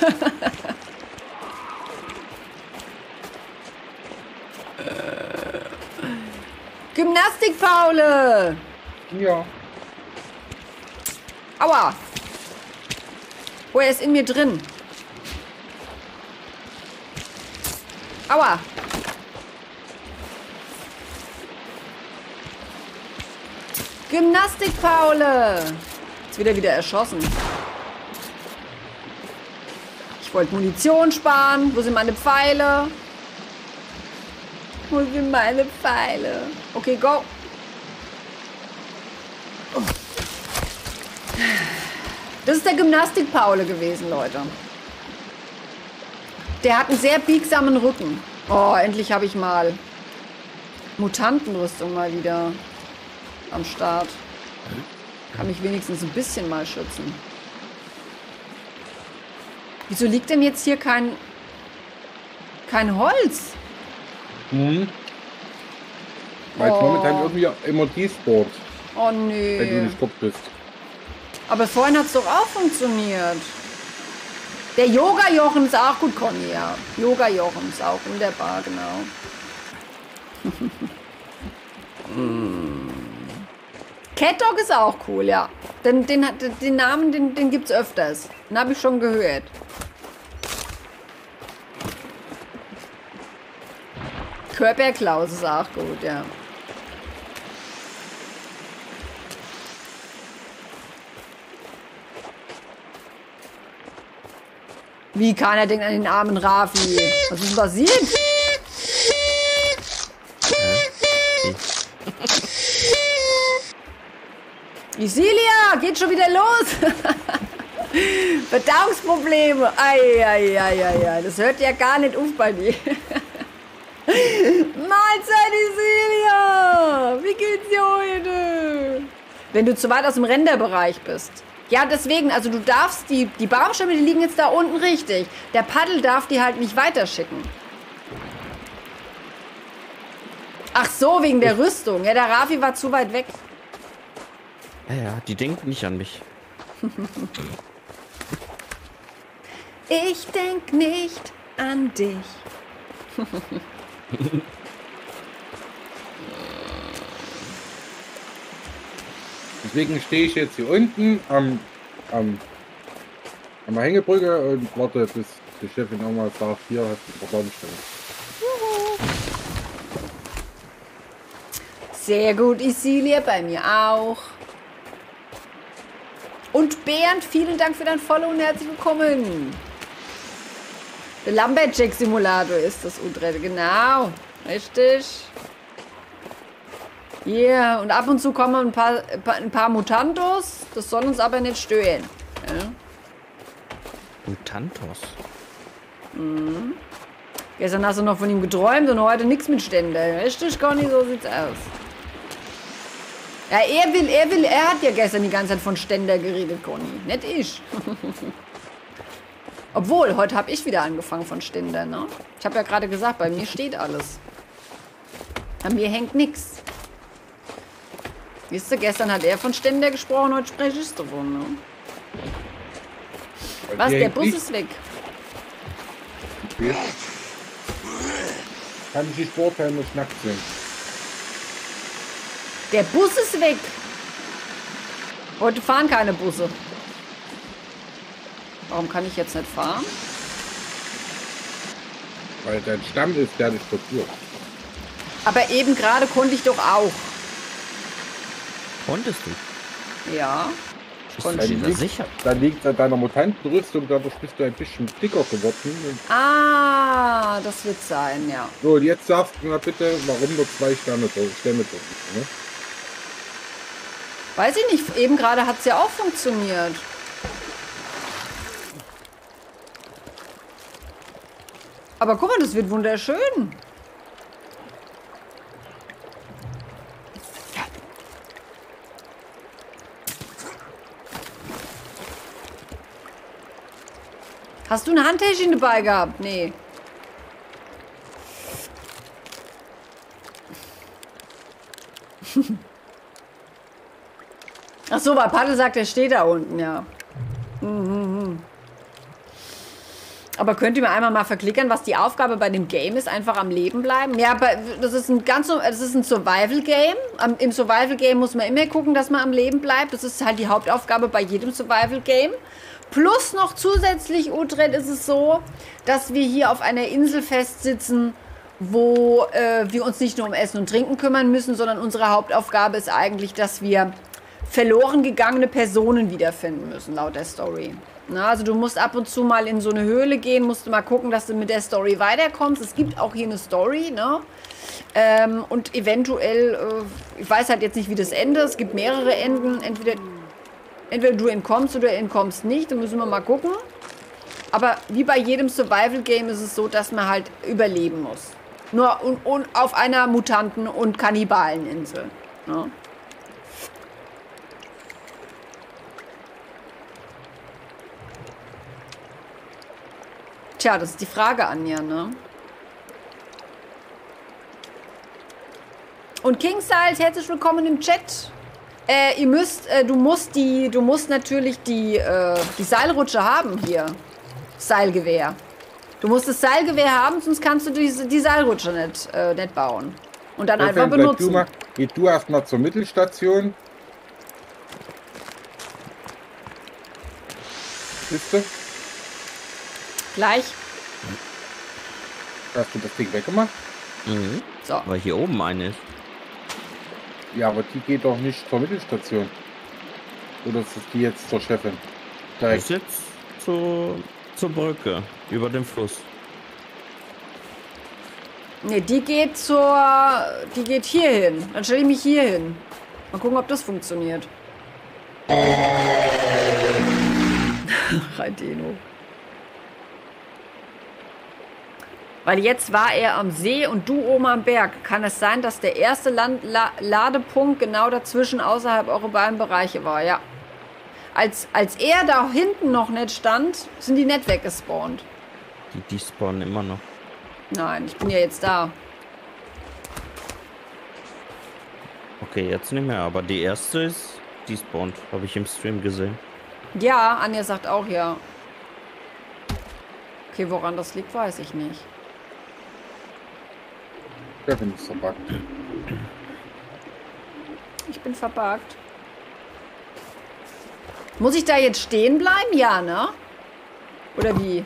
Gymnastik Paule. Ja. Aua. Oh, er ist in mir drin. Aua. Gymnastik Paule. Jetzt wird er wieder erschossen. Ich wollte Munition sparen. Wo sind meine Pfeile? Wo sind meine Pfeile? Okay, go. Oh. Das ist der Gymnastik-Paule gewesen, Leute. Der hat einen sehr biegsamen Rücken. Oh, endlich habe ich mal Mutantenrüstung mal wieder am Start. Kann mich wenigstens ein bisschen mal schützen. Wieso liegt denn jetzt hier kein Holz? Mhm. Weil es momentan irgendwie immer despawnt. Oh nee. Wenn du nicht tot bist. Aber vorhin hat es doch auch funktioniert. Der Yoga-Jochen ist auch gut, Conny, ja. Yoga-Jochen ist auch in der Bar, genau. Cat Dog ist auch cool, ja. Den Namen, den gibt's öfters. Den habe ich schon gehört. Körperklaus ist auch gut, ja. Wie keiner denkt an den armen Rafi? Was ist denn passiert? Isilia, geht schon wieder los. Verdauungsprobleme. Ei. Das hört ja gar nicht auf bei dir. Mahlzeit, Isilia. Wie geht's dir heute? Wenn du zu weit aus dem Renderbereich bist. Ja, deswegen, also du darfst die Baumstämme, die liegen jetzt da unten richtig. Der Paddel darf die halt nicht weiterschicken. Ach so, wegen der Rüstung. Ja, der Rafi war zu weit weg. Ja, die denken nicht an mich. Ich denk nicht an dich. Deswegen stehe ich jetzt hier unten an der Hängebrücke und warte, bis die Chefin auch mal sagt, hier hast du die Baumstämme. Sehr gut, Isilia, bei mir auch. Und Bernd, vielen Dank für dein Follow und herzlich willkommen. Der Lumberjack-Simulator ist das Utrecht, genau. Richtig. Ja, yeah. Und ab und zu kommen ein paar Mutantos. Das soll uns aber nicht stören. Ja. Mutantos? Mhm. Gestern hast du noch von ihm geträumt und heute nichts mit Ständer. Richtig, Conny, so sieht's aus. Ja, er hat ja gestern die ganze Zeit von Ständer geredet, Conny. Nicht ich. Obwohl, heute habe ich wieder angefangen von Ständer, ne? Ich habe ja gerade gesagt, bei mir steht alles. An mir hängt nichts. Wisst ihr, gestern hat er von Ständer gesprochen, heute spreche ich davon, ne? Was, der Bus ist weg. Okay. Kann ich nicht beurteilen, muss nackt sein. Der Bus ist weg. Heute fahren keine Busse. Warum kann ich jetzt nicht fahren? Weil dein Stamm ist, der dich blockiert. Aber eben gerade konnte ich doch auch. Konntest du? Ja. Sicher. Da liegt an deiner Mutantenrüstung, dadurch bist du ein bisschen dicker geworden. Ah, das wird sein, ja. So, und jetzt sagst du mal bitte, warum nur 2 Stämme drücken, ne? Weiß ich nicht, eben gerade hat es ja auch funktioniert. Aber guck mal, das wird wunderschön. Hast du ein Handtäschchen dabei gehabt? Nee. Ach so, weil Paddel sagt, er steht da unten, ja. Aber könnt ihr mir einmal mal verklickern, was die Aufgabe bei dem Game ist? Einfach am Leben bleiben? Ja, aber das ist ein Survival-Game. Im Survival-Game muss man immer gucken, dass man am Leben bleibt. Das ist halt die Hauptaufgabe bei jedem Survival-Game. Plus noch zusätzlich, Utrecht, ist es so, dass wir hier auf einer Insel festsitzen, wo wir uns nicht nur um Essen und Trinken kümmern müssen, sondern unsere Hauptaufgabe ist eigentlich, dass wir verloren gegangene Personen wiederfinden müssen, laut der Story. Na, also du musst ab und zu mal in so eine Höhle gehen, musst du mal gucken, dass du mit der Story weiterkommst. Es gibt auch hier eine Story, ne? Und eventuell, ich weiß halt jetzt nicht, wie das endet. Es gibt mehrere Enden. Entweder du entkommst oder entkommst nicht. Da müssen wir mal gucken. Aber wie bei jedem Survival-Game ist es so, dass man halt überleben muss. Nur und auf einer Mutanten- und Kannibaleninsel. Ne? Tja, das ist die Frage, Anja, ne? Und King Styles, herzlich willkommen im Chat. Du musst natürlich die Seilrutsche haben hier. Seilgewehr. Du musst das Seilgewehr haben, sonst kannst du die Seilrutsche nicht bauen. Und dann einfach benutzen. Geh du erstmal zur Mittelstation. Siehst du? Gleich. Hast du das Ding weggemacht? Mhm. So. Weil hier oben eine ist. Ja, aber die geht doch nicht zur Mittelstation. Oder ist die jetzt zur Chefin? Das ist jetzt zur Brücke über den Fluss. Ne, die geht hier hin. Dann stelle ich mich hier hin. Mal gucken, ob das funktioniert. Reiteno. Weil jetzt war er am See und du oben am Berg. Kann es sein, dass der erste Ladepunkt genau dazwischen außerhalb eurer beiden Bereiche war? Ja. Als er da hinten noch nicht stand, sind die nicht weggespawnt. Die spawnen immer noch. Nein, ich bin ja jetzt da. Okay, jetzt nicht mehr, aber die erste ist despawned. Habe ich im Stream gesehen. Ja, Anja sagt auch ja. Okay, woran das liegt, weiß ich nicht. Chefin ist verbuggt. Ich bin verbuggt. Muss ich da jetzt stehen bleiben? Ja, ne? Oder wie?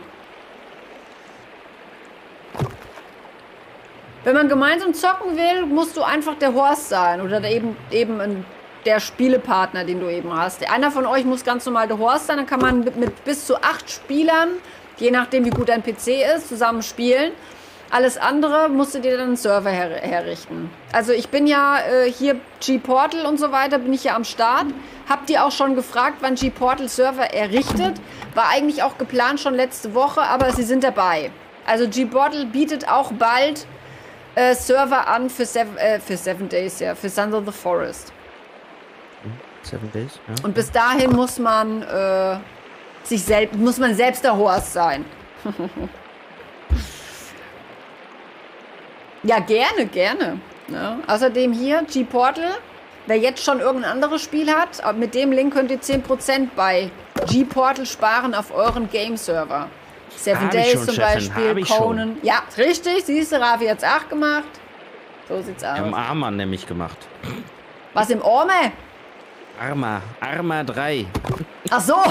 Wenn man gemeinsam zocken will, musst du einfach der Horst sein. Oder eben der Spielepartner, den du eben hast. Einer von euch muss ganz normal der Horst sein. Dann kann man mit bis zu 8 Spielern, je nachdem wie gut dein PC ist, zusammen spielen. Alles andere musst du dir dann einen Server herrichten. Also ich bin ja hier G-Portal und so weiter, bin ich ja am Start. Habt ihr auch schon gefragt, wann G-Portal Server errichtet? War eigentlich auch geplant schon letzte Woche, aber sie sind dabei. Also G-Portal bietet auch bald Server an für 7 Days, ja, für Sons of the Forest. 7 Days, ja. Und bis dahin muss man selbst der Horst sein. Ja, gerne. Ja. Außerdem hier, G-Portal. Wer jetzt schon irgendein anderes Spiel hat, mit dem Link könnt ihr 10% bei G-Portal sparen auf euren Game-Server. 7 Days zum Beispiel, Conan. Ja, richtig, siehst du, Ravi hat's 8 gemacht. So sieht's aus. Im Arma nämlich gemacht. Was im Orme? Arma 3. Ach so.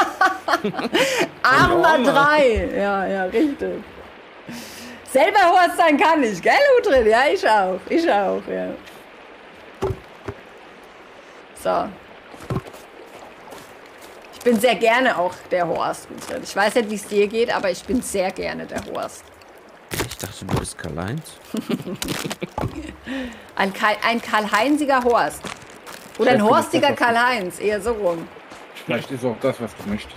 Arma 3. Ja, richtig. Selber Horst sein kann ich, gell, Utrecht? Ja, ich auch, ja. So. bin sehr gerne auch der Horst. Ich weiß nicht, wie es dir geht, aber ich bin sehr gerne der Horst. Ich dachte, du bist Karl-Heinz. Ein Karl-Heinziger Horst. Oder ein horstiger Karl-Heinz, eher so rum. Vielleicht ist auch das, was du möchtest.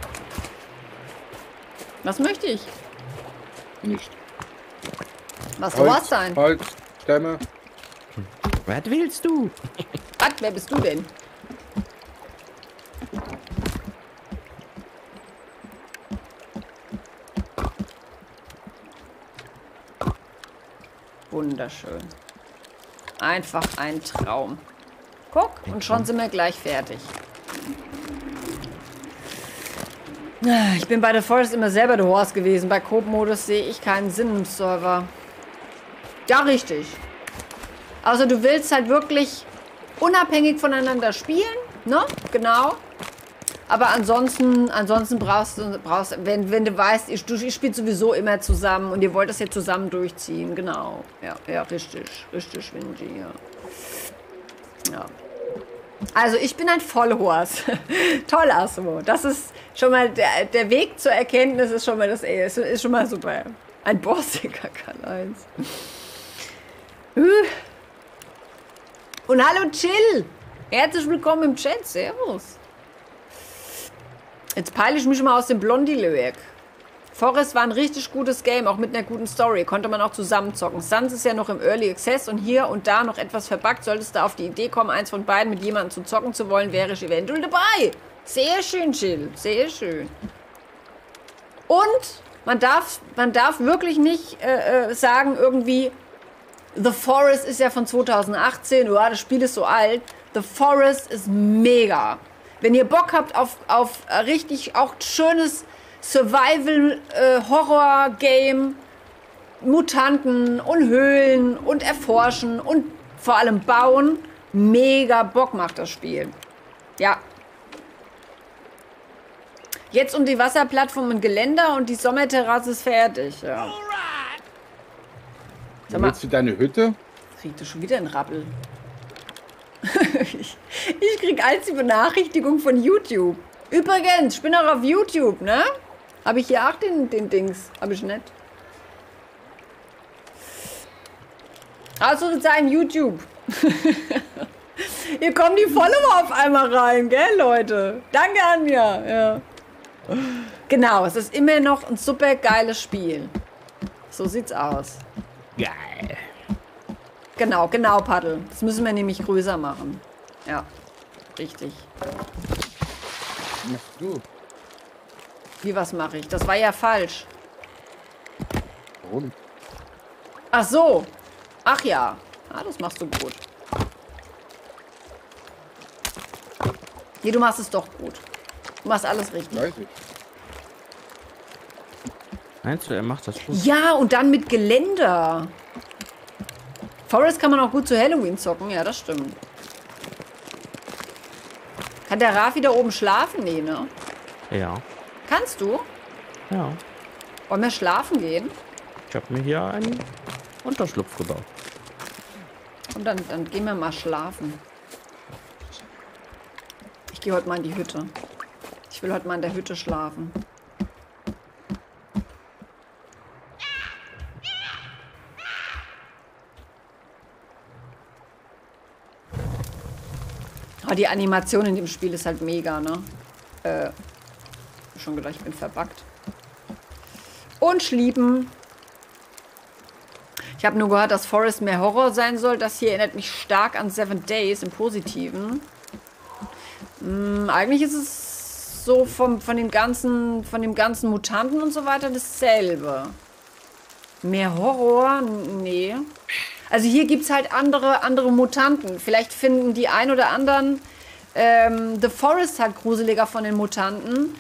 Was möchte ich? Nicht. Was Horst sein? Holz, Stämme. Was willst du? Was? Wer bist du denn? Wunderschön. Einfach ein Traum. Guck, und schon sind wir gleich fertig. Ich bin bei The Forest immer selber der Horst gewesen. Bei Coop-Modus sehe ich keinen Sinn im Server. Ja, richtig. Also du willst halt wirklich unabhängig voneinander spielen, ne? Genau. Aber ansonsten brauchst du, wenn du weißt, ihr spielt sowieso immer zusammen und ihr wollt das jetzt zusammen durchziehen, genau. Ja, richtig, Wingy, ja. Also ich bin ein Vollhorst. Toll, Asmo. Das ist schon mal, der Weg zur Erkenntnis ist schon mal ist schon mal super. Ein bossiger Karl-Heinz. Und hallo Chill. Herzlich willkommen im Chat. Servus. Jetzt peile ich mich mal aus dem Blondie-Löweg. Forest war ein richtig gutes Game, auch mit einer guten Story. Konnte man auch zusammen zocken. Suns ist ja noch im Early Access und hier und da noch etwas verbuggt. Solltest du auf die Idee kommen, eins von beiden mit jemandem zu zocken zu wollen, wäre ich eventuell dabei. Sehr schön, Chill. Sehr schön. Und man darf wirklich nicht sagen, irgendwie, The Forest ist ja von 2018. Ja, das Spiel ist so alt. The Forest ist mega. Wenn ihr Bock habt auf richtig auch schönes Survival-Horror-Game, Mutanten und Höhlen und Erforschen und vor allem Bauen, mega Bock macht das Spiel. Ja. Jetzt um die Wasserplattform und Geländer und die Sommerterrasse ist fertig. Ja. Sag mal, willst du deine Hütte? Kriegt du schon wieder einen Rappel? ich krieg als die Benachrichtigung von YouTube. Übrigens, ich bin auch auf YouTube, ne? Habe ich hier auch den Dings? Habe ich nicht. Ausrufezeichen YouTube. Hier kommen die Follower auf einmal rein, gell, Leute? Danke, Anja. Ja. Genau, es ist immer noch ein super geiles Spiel. So sieht's aus. Geil. Genau, Paddel. Das müssen wir nämlich größer machen. Ja, richtig. Was machst du? Wie, was mache ich? Das war ja falsch. Warum? Ach so. Ach ja. Ah, das machst du gut. Nee, du machst es doch gut. Du machst alles richtig. Weiß ich. Meinst du, er macht das gut? Ja, und dann mit Geländer. Forest kann man auch gut zu Halloween zocken. Ja, das stimmt. Kann der Rafi da oben schlafen? Nee, ne? Ja. Kannst du? Ja. Wollen wir schlafen gehen? Ich habe mir hier einen Unterschlupf gebaut. Und dann gehen wir mal schlafen. Ich gehe heute mal in die Hütte. Ich will heute mal in der Hütte schlafen. Oh, die Animation in dem Spiel ist halt mega, ne? Schon gedacht, ich bin verbuggt. Und Schlieben. Ich habe nur gehört, dass Forest mehr Horror sein soll. Das hier erinnert mich stark an 7 Days im Positiven. Eigentlich ist es so von dem ganzen Mutanten und so weiter dasselbe. Mehr Horror? Nee. Also hier gibt es halt andere Mutanten. Vielleicht finden die ein oder anderen The Forest halt gruseliger von den Mutanten.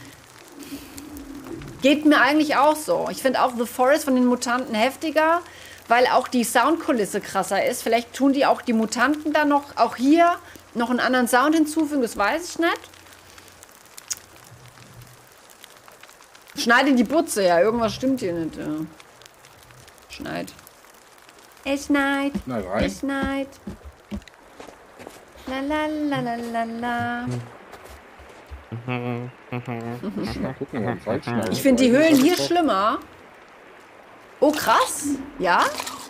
Geht mir eigentlich auch so. Ich finde auch The Forest von den Mutanten heftiger, weil auch die Soundkulisse krasser ist. Vielleicht tun die auch die Mutanten da noch, auch hier, noch einen anderen Sound hinzufügen. Das weiß ich nicht. Schneide die Butze, ja. Irgendwas stimmt hier nicht. Ja. Schneid. Es schneit. Na rein. Es schneit. La la la la la la. Mal gucken, warum falsch schneiden. Ich finde die Höhlen hier schlimmer. Oh, krass. Ja?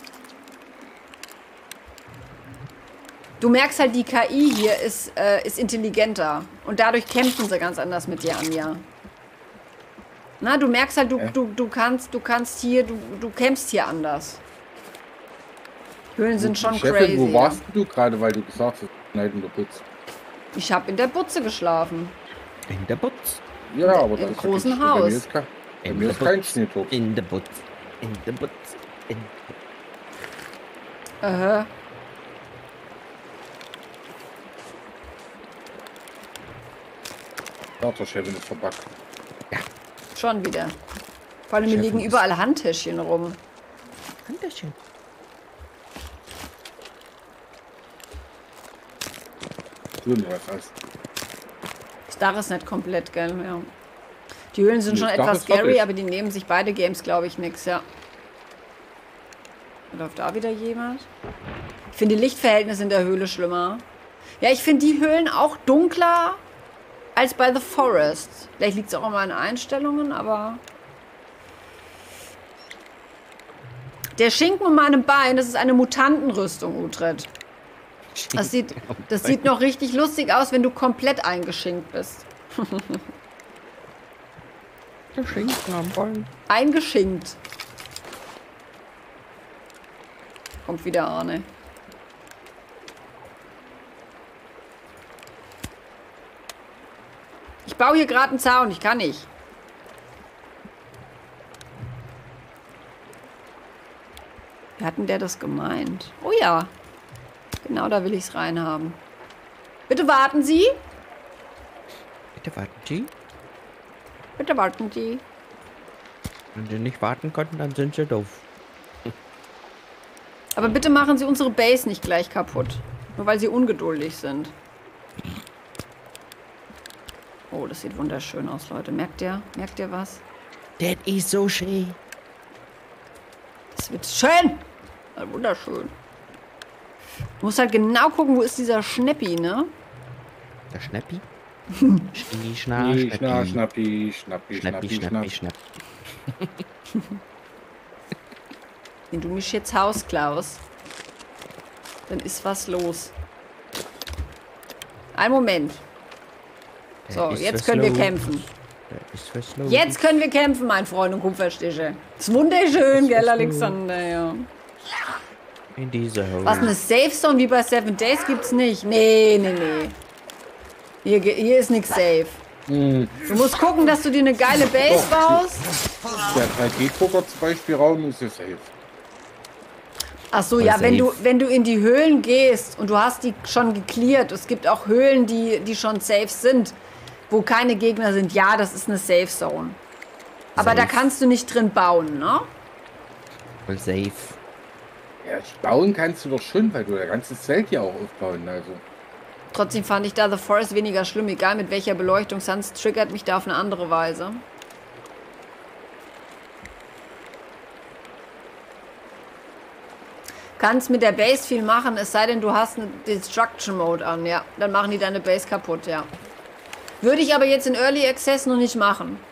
Du merkst halt, die KI hier ist intelligenter. Und dadurch kämpfen sie ganz anders mit dir, Anja. Na, du merkst halt, du kannst hier, du kämpfst hier anders. Höhlen sind schon Chefin, crazy. wo warst du gerade, weil du gesagt hast, schneiden in der Butz? Ich habe in der Butze geschlafen. In der Butz. Ja, aber Im das großen ist ja Haus. Bei mir ist kein Schneetopf. In der Butz. In der Butz. In Ja, der Chefin ist verbackt. Schon wieder. Vor allem, mir Chefin liegen ist- überall Handtäschchen rum. Handtäschchen. Tun was als. Das Dach ist nicht komplett, gell? Ja. Die Höhlen sind Nee, schon das Dach etwas ist fertig. scary, aber die nehmen sich beide Games, glaube ich, nix, ja. Läuft da wieder jemand? Ich finde die Lichtverhältnisse in der Höhle schlimmer. Ja, ich finde die Höhlen auch dunkler als bei The Forest. Vielleicht liegt es auch an meinen Einstellungen, aber... Der Schinken um meinem Bein, das ist eine Mutantenrüstung, Utrecht. Das sieht noch richtig lustig aus, wenn du komplett eingeschinkt bist. Der Schinken am Bein. Eingeschinkt. Kommt wieder Arne. Ich baue hier gerade einen Zaun, ich kann nicht. Wie hat denn der das gemeint? Oh ja. Genau, da will ich es reinhaben. Bitte warten Sie. Bitte warten Sie. Bitte warten Sie. Wenn Sie nicht warten konnten, dann sind Sie doof. Aber bitte machen Sie unsere Base nicht gleich kaputt. Nur weil Sie ungeduldig sind. Oh, das sieht wunderschön aus, Leute. Merkt ihr? Merkt ihr was? That is so schön. Das wird schön. Wunderschön. Du musst halt genau gucken, wo ist dieser Schneppi, ne? Der Schnappi? Schnie, schna, Nee, Schnappi. Schnappi. Schnappi. Wenn du mich jetzt Haus klaust, dann ist was los. Einen Moment. So, Ist jetzt was können wir los. kämpfen. Ist was los. Jetzt können wir kämpfen, mein Freund und Kupferstiche. Ist wunderschön, gell, Alexander, ja. In dieser Höhle. Was, eine Safe Zone wie bei 7 Days gibt's nicht? Nee. Hier ist nichts safe. Du musst gucken, dass du dir eine geile Base baust. Der 3D-Drucker zum Beispiel Raum ist ja safe. Ach so, Voll ja, safe. wenn du in die Höhlen gehst und du hast die schon gecleart, es gibt auch Höhlen, die schon safe sind, wo keine Gegner sind. Ja, das ist eine Safe Zone. Aber da Safe. kannst du nicht drin bauen, ne? Voll safe. Ja, bauen kannst du doch schon, weil du der ganze Zelt hier auch aufbauen. Also. Trotzdem fand ich da The Forest weniger schlimm, egal mit welcher Beleuchtung, sonst triggert mich da auf eine andere Weise. Kannst mit der Base viel machen, es sei denn, du hast einen Destruction Mode an, ja. Dann machen die deine Base kaputt, ja. Würde ich aber jetzt in Early Access noch nicht machen.